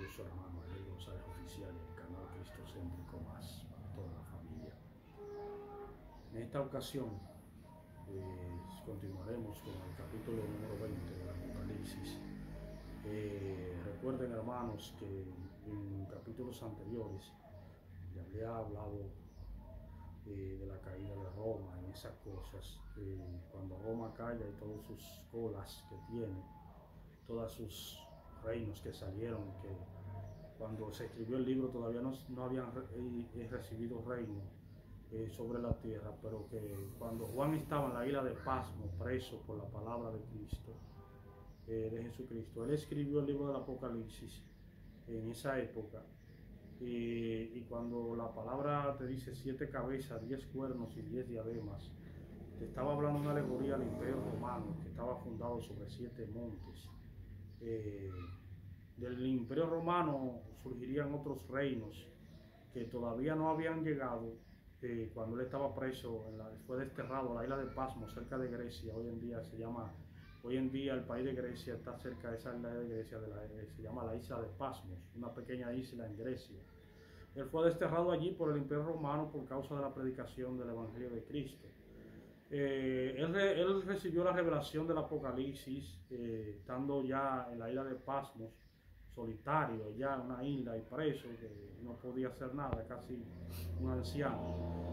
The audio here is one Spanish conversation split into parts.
su hermano Ariel González Oficial y el canal Cristocéntrico Más para toda la familia. En esta ocasión continuaremos con el capítulo número 20 del Apocalipsis. Recuerden, hermanos, que en capítulos anteriores ya había hablado de la caída de Roma, en esas cosas, cuando Roma caiga y todas sus colas que tiene, todos sus reinos que salieron, que cuando se escribió el libro todavía no habían recibido reino sobre la tierra, pero que cuando Juan estaba en la isla de Pasmo, preso por la palabra de Cristo, de Jesucristo, él escribió el libro del Apocalipsis en esa época. Y cuando la palabra te dice 7 cabezas, 10 cuernos y 10 diademas, te estaba hablando una alegoría al imperio romano que estaba fundado sobre 7 montes. Del imperio romano surgirían otros reinos que todavía no habían llegado cuando él estaba preso, fue desterrado a la isla de Pasmo, cerca de Grecia. Hoy en día el país de Grecia está cerca de esa isla de Grecia, se llama la isla de Pasmos, una pequeña isla en Grecia. Él fue desterrado allí por el imperio romano por causa de la predicación del evangelio de Cristo. Él recibió la revelación del Apocalipsis estando ya en la isla de Pasmos, solitario, ya en una isla y preso, que no podía hacer nada, casi un anciano.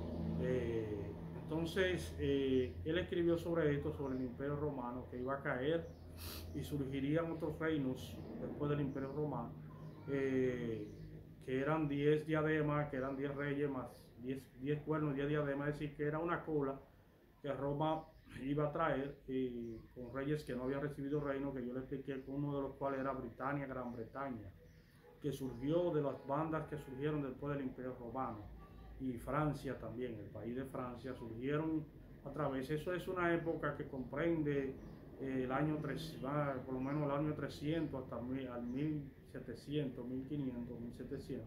Entonces, él escribió sobre esto, sobre el imperio romano, que iba a caer y surgirían otros reinos después del imperio romano, que eran 10 diademas, que eran 10 reyes, más 10 cuernos, 10 diademas, es decir, que era una cola que Roma iba a traer con reyes que no habían recibido reino, que yo le expliqué, uno de los cuales era Britania, Gran Bretaña, que surgió de las bandas que surgieron después del imperio romano, y Francia también, el país de Francia, surgieron a través. Eso es una época que comprende el año 300, por lo menos el año 300 hasta al 1700, 1500, 1700.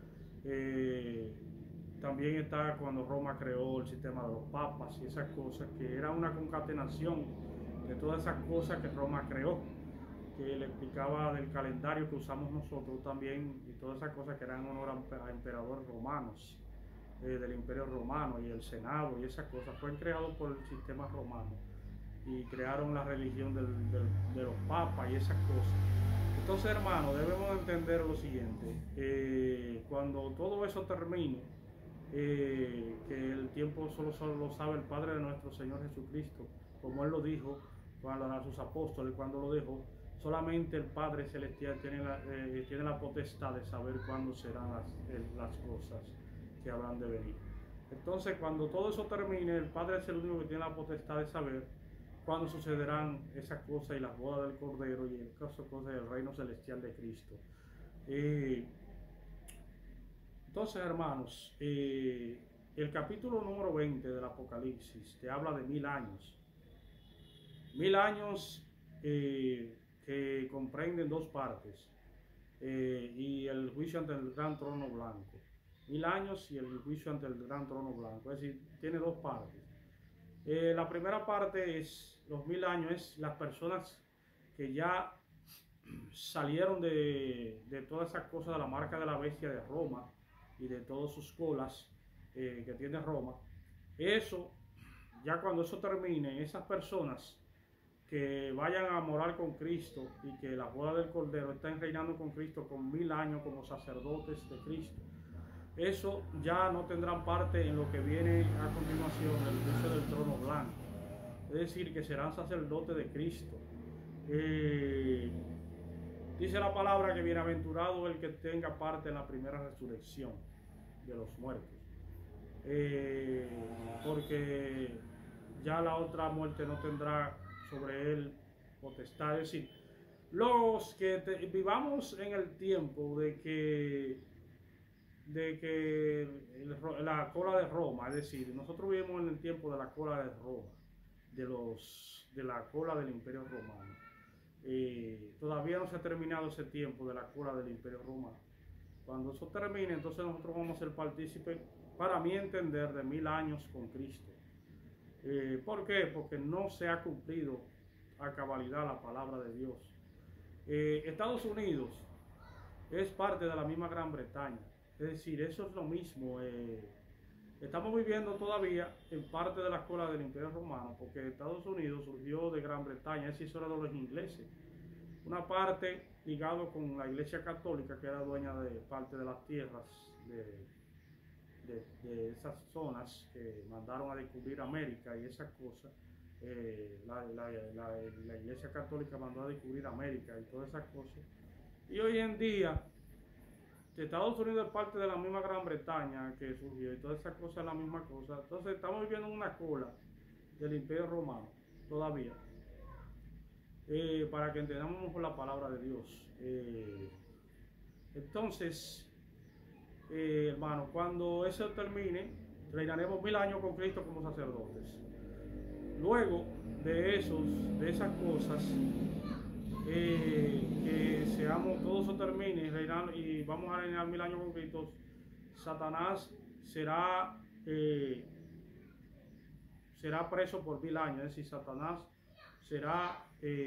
También está cuando Roma creó el sistema de los papas y esas cosas, que era una concatenación de todas esas cosas que Roma creó, que le explicaba del calendario que usamos nosotros también, y todas esas cosas que eran en honor a emperadores romanos, del imperio romano, y el senado y esas cosas fueron creados por el sistema romano, y crearon la religión de los papas y esas cosas. Entonces, hermanos, debemos entender lo siguiente: cuando todo eso termine, que el tiempo solo lo sabe el Padre de nuestro Señor Jesucristo, como Él lo dijo a sus apóstoles cuando lo dejó. Solamente el Padre Celestial tiene la potestad de saber cuándo serán las cosas que habrán de venir. Entonces, cuando todo eso termine, el Padre es el único que tiene la potestad de saber cuándo sucederán esas cosas y las bodas del Cordero y esas cosas del reino celestial de Cristo. Entonces, hermanos, el capítulo número 20 del Apocalipsis te habla de 1000 años. 1000 años que comprenden 2 partes, y el juicio ante el gran trono blanco. 1000 años y el juicio ante el gran trono blanco, es decir, tiene 2 partes. La primera parte es, los 1000 años, es las personas que ya salieron de todas esas cosas de la marca de la bestia de Roma y de todas sus colas que tiene Roma. Eso, ya cuando eso termine, esas personas que vayan a morar con Cristo y que la boda del Cordero estén reinando con Cristo con 1000 años como sacerdotes de Cristo, eso ya no tendrán parte en lo que viene a continuación, el juicio del trono blanco. Es decir, que serán sacerdotes de Cristo. Dice la palabra que bienaventurado el que tenga parte en la primera resurrección de los muertos, porque ya la otra muerte no tendrá sobre él potestad. Es decir, los que vivamos en el tiempo de que la cola de Roma, es decir, nosotros vivimos en el tiempo de la cola de Roma, de la cola del imperio romano. Todavía no se ha terminado ese tiempo de la cola del imperio romano. Cuando eso termine, entonces nosotros vamos a ser partícipes, para mi entender, de 1000 años con Cristo. ¿Por qué? Porque no se ha cumplido a cabalidad la palabra de Dios. Estados Unidos es parte de la misma Gran Bretaña. Es decir, eso es lo mismo. Estamos viviendo todavía en parte de la escuela del Imperio Romano, porque Estados Unidos surgió de Gran Bretaña, es decir, eso era de los ingleses. Una parte ligado con la Iglesia Católica, que era dueña de parte de las tierras de esas zonas que mandaron a descubrir América y esas cosas. La Iglesia Católica mandó a descubrir América y todas esas cosas. Y hoy en día, Estados Unidos es parte de la misma Gran Bretaña que surgió y todas esas cosas es la misma cosa. Entonces estamos viviendo en una cola del Imperio Romano todavía. Para que entendamos mejor la palabra de Dios. Entonces, hermano, cuando eso termine, reinaremos 1000 años con Cristo como sacerdotes. Luego de esas cosas, que todo eso termine y vamos a reinar 1000 años con Cristo, Satanás será preso por 1000 años. Es decir, Satanás será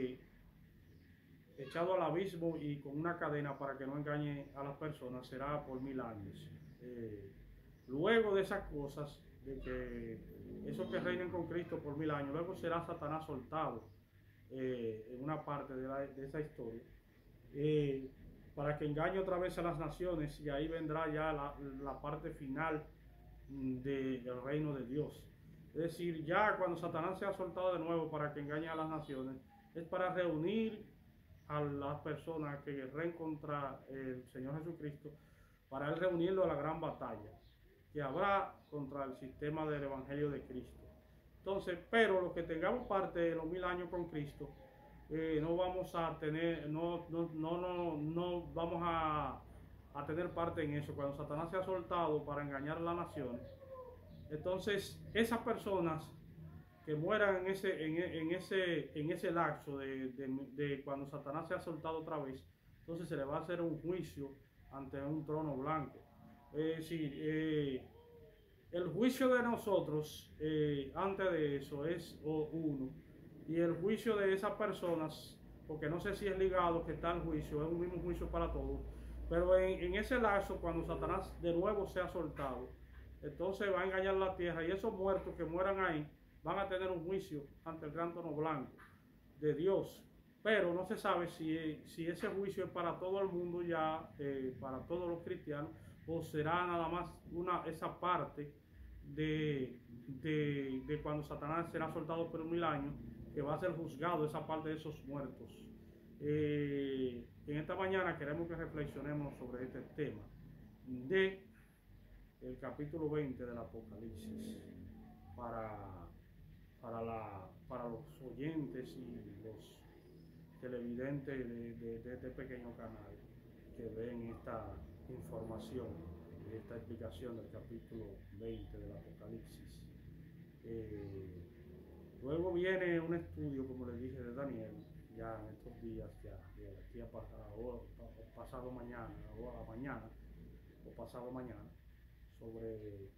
echado al abismo y con una cadena para que no engañe a las personas, será por 1000 años. Luego de esas cosas, de que esos que reinen con Cristo por 1000 años, luego será Satanás soltado en una parte de esa historia, para que engañe otra vez a las naciones, y ahí vendrá ya la parte final del reino de Dios. Es decir, ya cuando Satanás sea soltado de nuevo para que engañe a las naciones, es para reunir a las personas que guerren contra el Señor Jesucristo, para él reunirlo a la gran batalla que habrá contra el sistema del Evangelio de Cristo. Entonces, pero los que tengamos parte de los 1000 años con Cristo, no vamos a tener, no vamos a tener parte en eso. Cuando Satanás sea soltado para engañar a las naciones, entonces esas personas que mueran en ese lapso de cuando Satanás sea soltado otra vez, entonces se le va a hacer un juicio ante un trono blanco. Es decir, el juicio de nosotros antes de eso es uno, y el juicio de esas personas, porque no sé si es ligado que está el juicio, es un mismo juicio para todos, pero en ese lapso, cuando Satanás de nuevo sea soltado, entonces va a engañar la tierra, y esos muertos que mueran ahí van a tener un juicio ante el gran trono blanco de Dios. Pero no se sabe si ese juicio es para todo el mundo ya, para todos los cristianos, o será nada más esa parte de cuando Satanás será soltado por 1000 años, que va a ser juzgado esa parte de esos muertos. En esta mañana queremos que reflexionemos sobre este tema de el capítulo 20 del Apocalipsis para los oyentes y los televidentes de este pequeño canal que ven esta información, esta explicación del capítulo 20 del Apocalipsis. Luego viene un estudio, como les dije, de Daniel, ya en estos días, de aquí a pasado mañana, o a la mañana, o pasado mañana, sobre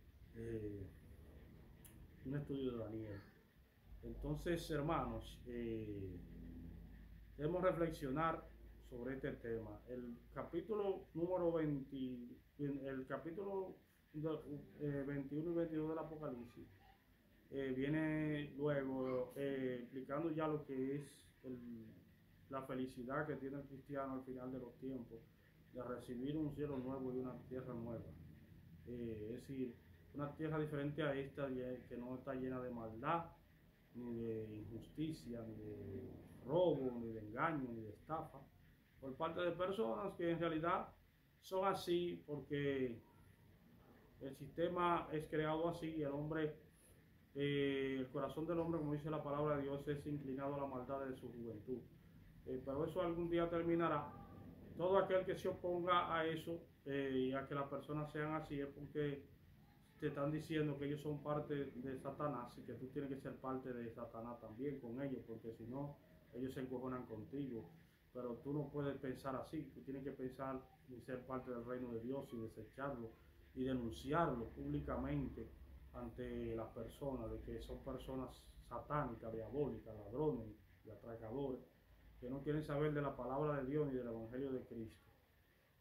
un estudio de Daniel. Entonces, hermanos, debemos reflexionar sobre este tema. El capítulo número 20, el capítulo 21 y 22 del Apocalipsis, viene luego explicando ya lo que es la felicidad que tiene el cristiano al final de los tiempos, de recibir un cielo nuevo y una tierra nueva. Es decir, una tierra diferente a esta, que no está llena de maldad, ni de injusticia, ni de robo, ni de engaño, ni de estafa, por parte de personas que en realidad son así porque el sistema es creado así, y el hombre, el corazón del hombre, como dice la palabra de Dios, es inclinado a la maldad de su juventud. Pero eso algún día terminará. Todo aquel que se oponga a eso y a que las personas sean así, es porque te están diciendo que ellos son parte de Satanás, y que tú tienes que ser parte de Satanás también con ellos, porque si no, ellos se encojonan contigo. Pero tú no puedes pensar así, tú tienes que pensar en ser parte del reino de Dios y desecharlo y denunciarlo públicamente ante las personas, de que son personas satánicas, diabólicas, ladrones y atracadores, que no quieren saber de la palabra de Dios ni del Evangelio de Cristo.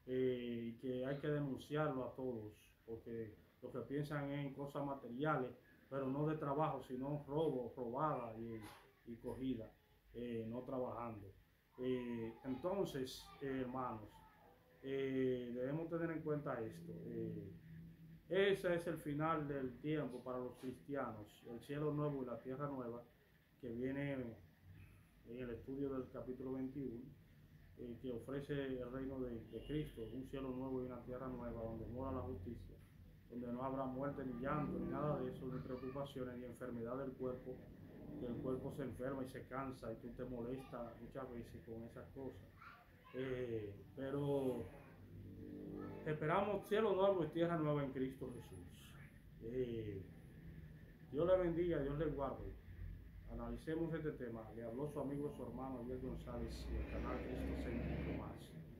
y que hay que denunciarlo a todos, porque lo que piensan es en cosas materiales, pero no de trabajo, sino robo, robada y cogida, no trabajando. Entonces, hermanos, debemos tener en cuenta esto. Ese es el final del tiempo para los cristianos, el cielo nuevo y la tierra nueva, que viene en el estudio del capítulo 21, que ofrece el reino de Cristo, un cielo nuevo y una tierra nueva, donde mora la justicia, donde no habrá muerte, ni llanto, ni nada de eso, ni preocupaciones, ni enfermedad del cuerpo, que el cuerpo se enferma y se cansa y tú te molestas muchas veces con esas cosas. Pero esperamos cielo nuevo y tierra nueva en Cristo Jesús. Dios le bendiga, Dios le guarde. Analicemos este tema. Le habló su amigo, su hermano, Dios González, y el canal Cristo Céntrico Más.